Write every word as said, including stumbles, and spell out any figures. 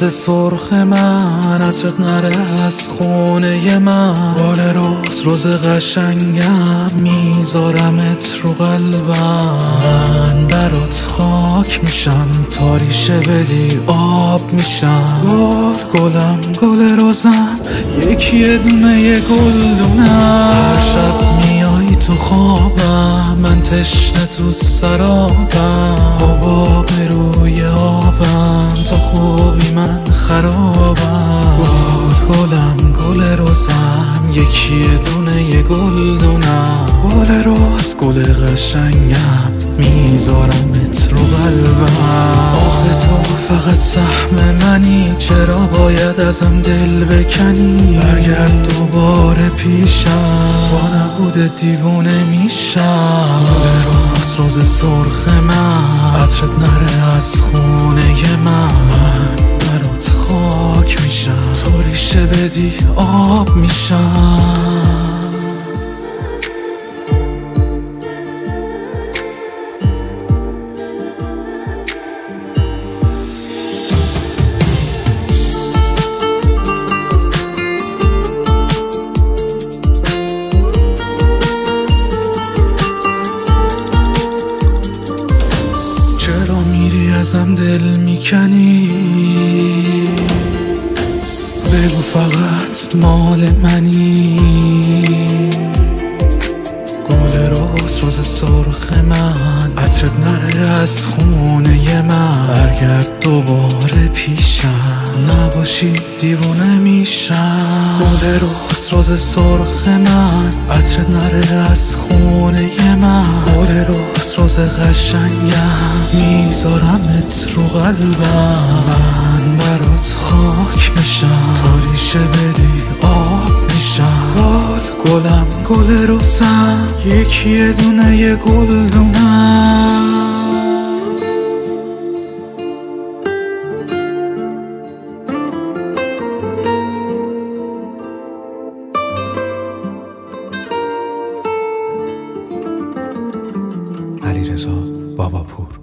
روز سرخ من، عطرت نره از خونه من. گل روز روز قشنگم، میذارمت رو قلبم. من برات خاک میشم، تا ریشه بدی آب میشم. گل گلم گل روزم، یکی دونه یه گلدونم. هر شب میای تو خوابم، من تشنه تو سرابم. حباب روی آبم، تا خوبی من خرابم. گل گلم گل روزم، یکی دونه یه گلدونم. گل روز گل قشنگم، میذارمت رو قلبم. آخه تو فقط سهم منی، چرا باید ازم دل بکنی؟ برگرد دوباره پیشم، با نبود دیوونه میشم. گل روز روز سرخ من، عطرت نره از خونه من. من برات خاک میشم، تو ریشه بدی آب میشم. چرا میری ازم دل میکنی؟ بگو فقط مال منی. گل روز روز سرخ من، عطرت نره از خونه من. برگرد دوباره پیشم، نباشی دیوونه میشم. گل روز روز سرخ من، عطرت نره از خونه من. گل روز روز قشنگم، میذارمت رو قلبم. من برات خاک میشم، تا ریشه بدی آب میشم. گل گلم گل روزم، یکی دونه یه گلدونم. علیرضا باباپور.